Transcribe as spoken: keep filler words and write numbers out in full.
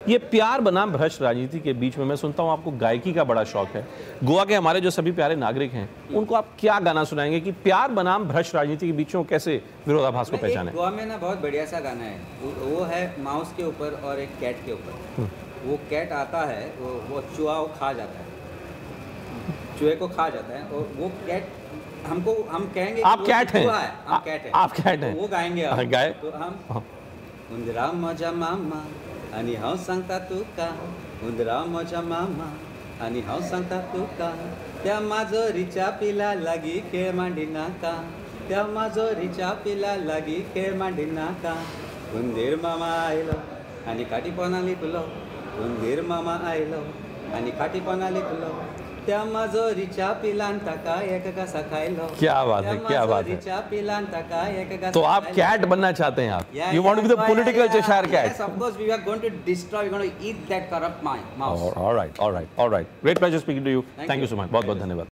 ये प्यार बनाम भ्रष्ट राजनीति के बीच में मैं सुनता हूँ आपको गायकी का बड़ा शौक है। गोवा के हमारे जो सभी प्यारे नागरिक हैं उनको आप क्या गाना सुनाएंगे कि प्यार बनाम भ्रष्ट राजनीति के बीच में कैसे विरोधाभास को पहचाने? गोवा में ना बहुत बढ़िया सा गाना है, वो है माउस के ऊपर और एक कैट के ऊपर। वो कैट आता है, वो वो चूहा को खा जाता है, चूहे को खा जाता है, और वो कैट हमको हम कहेंगे आप कैट हैं, हम कैट हैं, आप कैट हैं, वो गाएंगे, गाए तो हम उंदरा मजा मामा आणि हांव सांगता तुका, उंदरा मजा मामा आणि हांव सांगता तुका, त्या माजोरीच्या पिला लागी खेळ मांडी नाका, त्या माजोरीच्या पिला लागी खेळ मांडी नाका, उंदीर मामा आयलो आणि काटीपणा लिपलो, उंदीर मामा आयलो आणि काटीपणा लिपलो, त्या माजोरीच्या पिलान ताका एक घासा खायलो। क्या बात है, क्या बात है। पिलान ताका एक घासा। तो आप कैट बनना चाहते हैं आप? You want to be the political Cheshire cat? Yes, of course we are going to destroy, we are going to eat that corrupt mouse. All right, all right, all right. Great pleasure speaking to you. Thank you so much. बहुत बहुत धन्यवाद।